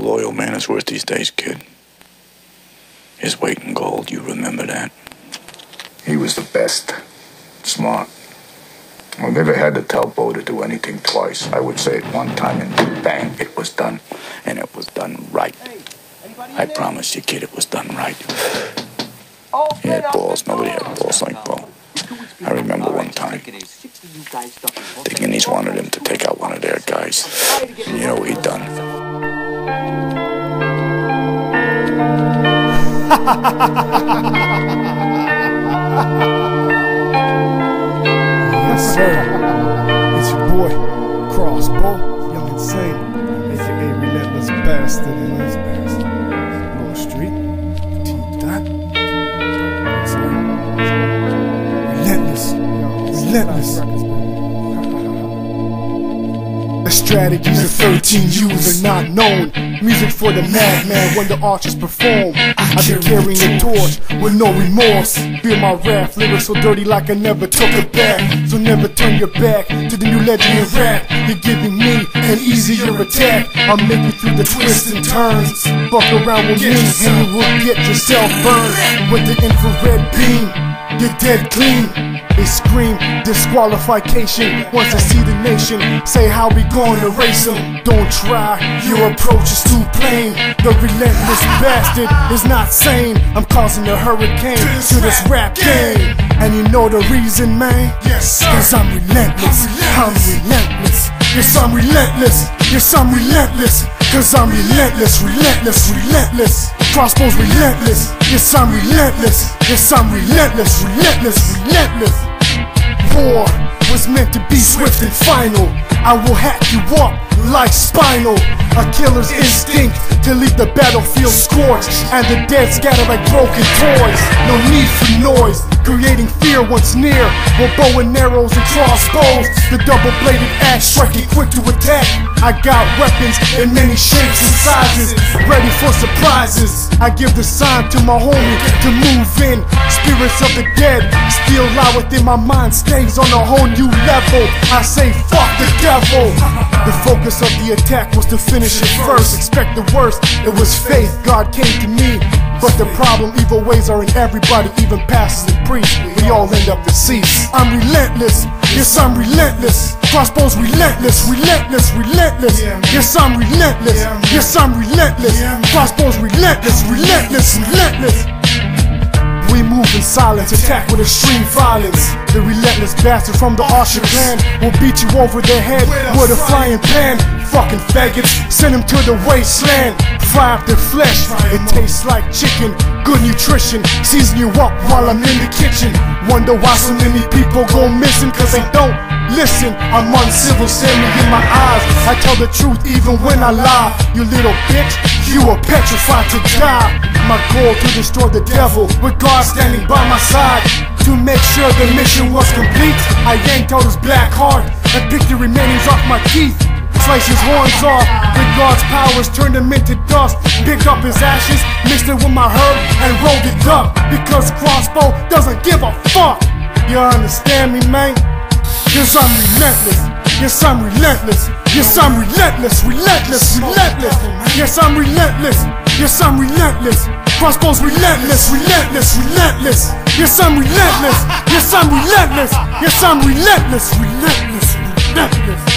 loyal man is worth these days, kid. His weight in gold, you remember that? He was the best. Smart. I never had to tell Bo to do anything twice. I would say it one time and bang, it was done. And it was done right. I promise you, kid, it was done right. He had balls. Nobody had balls like Bo. I remember one time the Guineas wanted him to take out one of their guys. And you know what he'd done? Yes, sir. It's your boy, Crossbow, Young Insane, aka Relentless Bastard in this bastard. Law Street, T-Dot. Relentless. The strategies of 13 users are not known. Music for the madman when the archers perform. I've been carrying a torch with no remorse. Feel my wrath, lyrics so dirty like I never took it back. So never turn your back to the new legend in rap. You're giving me an easier attack. I'll make you through the twists and turns. Fuck around with me and you will get yourself burned with the infrared beam. You're dead clean. They scream disqualification once I see the nation say how we gonna race them. Don't try, your approach is too plain. The relentless bastard is not sane. I'm causing a hurricane to this rap game. And you know the reason, man? Yes, sir. Cause I'm relentless. I'm relentless. Yes, I'm relentless. Yes, I'm relentless. Cause I'm relentless, relentless, relentless. Crossbow's relentless. Yes, I'm relentless. Yes, I'm relentless, relentless, relentless. War was meant to be swift and final. I will hack you up like Spinal. A killer's instinct to leave the battlefield scorched and the dead scattered like broken toys. No need for noise, creating fear once near. With bow and arrows and crossbows, the double-bladed axe striking quick to attack. I got weapons in many shapes and sizes, ready for surprises. I give the sign to my homie to move in. Spirits of the dead still lie within my mind, stays on a whole new level. I say fuck the devil. The focus of the attack was to finish it first. Expect the worst, it was faith, God came to me. But the problem, evil ways are in everybody, even pastors and priests. We all end up deceased. I'm relentless, yes I'm relentless. Crossbow's relentless, relentless, relentless. Yes I'm relentless, yes I'm relentless. Crossbow's relentless, relentless, relentless. We move in silence, attack with extreme violence. The relentless bastard from the Archer clan will beat you over the head with a frying pan. Fucking faggots, send them to the wasteland. Fry up their flesh, it tastes like chicken. Good nutrition, season you up while I'm in the kitchen. Wonder why so many people go missing, cause they don't listen. I'm uncivil, staring in my eyes. I tell the truth even when I lie. You little bitch, you are petrified to die. My goal to destroy the devil, with God standing by my side. To make sure the mission was complete, I yanked out his black heart and picked the remainings off my teeth. Slice his horns off, with God's powers turned him into dust. Picked up his ashes, mixed it with my herb and rolled it up. Because Crossbow doesn't give a fuck. You understand me, man? Yes, I'm relentless. Yes, I'm relentless. Yes, I'm relentless, relentless, relentless. Yes, I'm relentless. Yes, I'm relentless. Crossbow's relentless, relentless, relentless. Yes, I'm relentless. Yes, I'm relentless. Yes, I'm relentless, relentless, relentless.